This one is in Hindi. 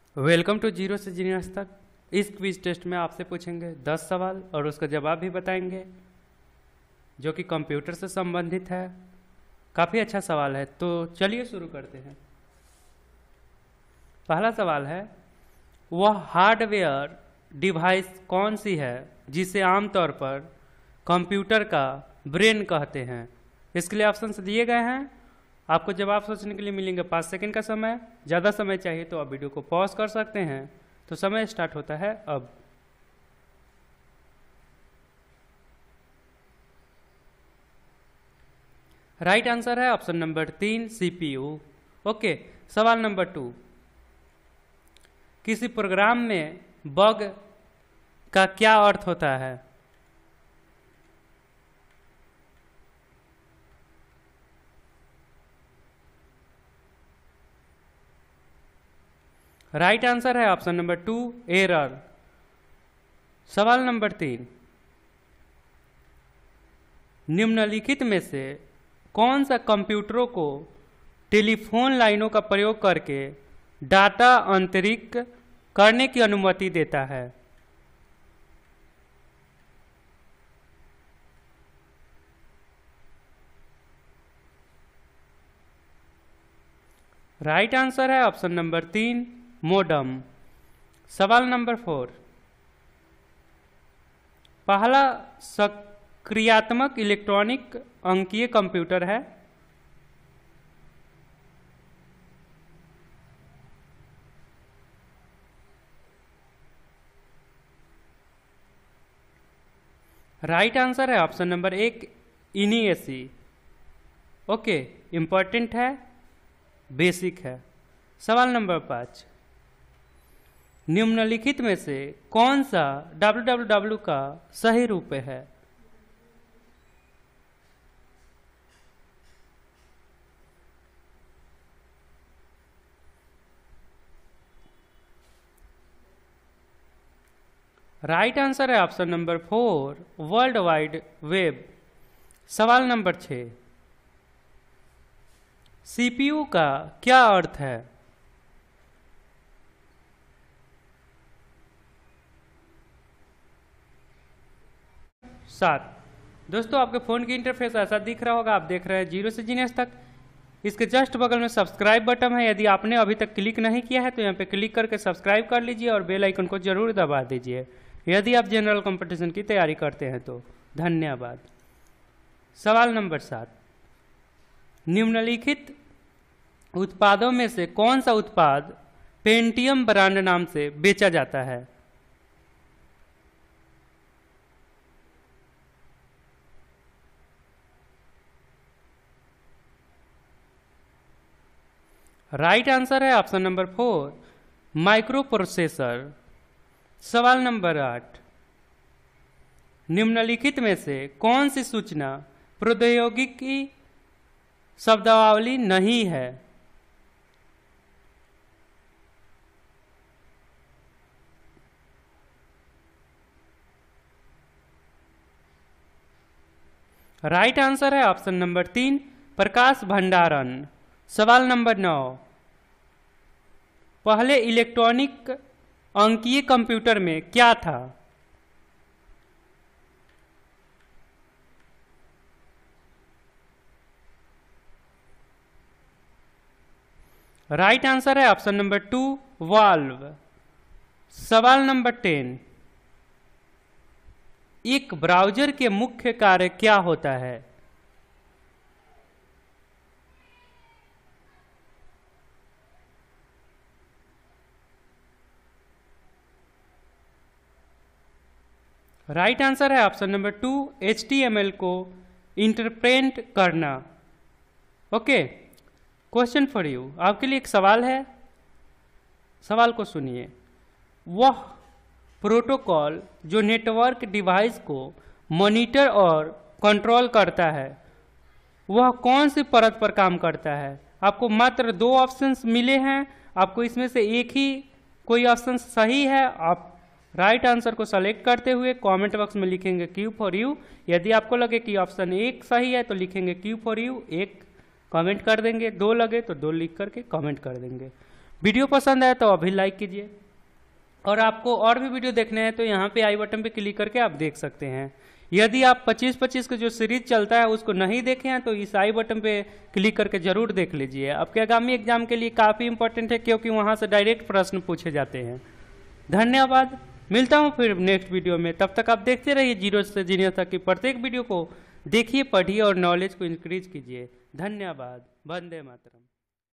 वेलकम टू जीरो से जीनियस तक। इस क्विज टेस्ट में आपसे पूछेंगे 10 सवाल और उसका जवाब भी बताएंगे जो कि कंप्यूटर से संबंधित है। काफ़ी अच्छा सवाल है, तो चलिए शुरू करते हैं। पहला सवाल है, वह हार्डवेयर डिवाइस कौन सी है जिसे आमतौर पर कंप्यूटर का ब्रेन कहते हैं। इसके लिए ऑप्शंस दिए गए हैं। आपको जवाब सोचने के लिए मिलेंगे 5 सेकंड का समय। ज़्यादा समय चाहिए तो आप वीडियो को पॉज कर सकते हैं। तो समय स्टार्ट होता है अब। राइट आंसर है ऑप्शन नंबर 3 CPU। ओके, सवाल नंबर 2, किसी प्रोग्राम में बग का क्या अर्थ होता है। राइट आंसर है ऑप्शन नंबर 2 एरर। सवाल नंबर 3, निम्नलिखित में से कौन सा कंप्यूटरों को टेलीफोन लाइनों का प्रयोग करके डाटा अंतरित करने की अनुमति देता है। राइट आंसर है ऑप्शन नंबर 3 मोडम। सवाल नंबर 4, पहला सक्रियात्मक इलेक्ट्रॉनिक अंकीय कंप्यूटर है। राइट आंसर है option number 1 ENIAC. Okay, important है, बेसिक है। सवाल नंबर 5, निम्नलिखित में से कौन सा www का सही रूप है। राइट आंसर है option number 4 world wide web. सवाल नंबर 6, CPU का क्या अर्थ है। 7, दोस्तों आपके फ़ोन की इंटरफेस ऐसा दिख रहा होगा। आप देख रहे हैं जीरो से जीनियस तक। इसके जस्ट बगल में सब्सक्राइब बटन है। यदि आपने अभी तक क्लिक नहीं किया है तो यहाँ पे क्लिक करके सब्सक्राइब कर लीजिए और बेल आइकन को जरूर दबा दीजिए यदि आप जनरल कंपटीशन की तैयारी करते हैं तो। धन्यवाद। सवाल नंबर 7, निम्नलिखित उत्पादों में से कौन सा उत्पाद पेंटियम ब्रांड नाम से बेचा जाता है। राइट आंसर है ऑप्शन नंबर 4 माइक्रो प्रोसेसर। सवाल नंबर 8, निम्नलिखित में से कौन सी सूचना प्रौद्योगिकी शब्दावली नहीं है। राइट आंसर है ऑप्शन नंबर 3 प्रकाश भंडारण। सवाल नंबर 9, पहले इलेक्ट्रॉनिक अंकीय कंप्यूटर में क्या था। राइट आंसर है ऑप्शन नंबर 2 वाल्व। सवाल नंबर 10, एक ब्राउज़र के मुख्य कार्य क्या होता है। राइट आंसर है ऑप्शन नंबर 2 HTML को इंटरप्रेट करना। ओके, क्वेश्चन फॉर यू, आपके लिए एक सवाल है। सवाल को सुनिए। वह प्रोटोकॉल जो नेटवर्क डिवाइस को मॉनिटर और कंट्रोल करता है वह कौन सी परत पर काम करता है। आपको मात्र 2 ऑप्शंस मिले हैं। आपको इसमें से एक ही कोई ऑप्शन सही है। आप राइट आंसर को सेलेक्ट करते हुए कमेंट बॉक्स में लिखेंगे Q फॉर यू। यदि आपको लगे कि ऑप्शन 1 सही है तो लिखेंगे Q फॉर यू, 1 कमेंट कर देंगे। 2 लगे तो 2 लिख करके कमेंट कर देंगे। वीडियो पसंद आए तो अभी लाइक कीजिए, और आपको और भी वीडियो देखने हैं तो यहाँ पे आई बटन पे क्लिक करके आप देख सकते हैं। यदि आप 25-25 का जो सीरीज चलता है उसको नहीं देखे हैं तो इस आई बटन पे क्लिक करके जरूर देख लीजिए। आपके आगामी एग्जाम के लिए काफ़ी इंपॉर्टेंट है, क्योंकि वहाँ से डायरेक्ट प्रश्न पूछे जाते हैं। धन्यवाद, मिलता हूँ फिर नेक्स्ट वीडियो में। तब तक आप देखते रहिए जीरो से जीनियस तक की प्रत्येक वीडियो को देखिए, पढ़िए और नॉलेज को इंक्रीज कीजिए। धन्यवाद। वंदे मातरम।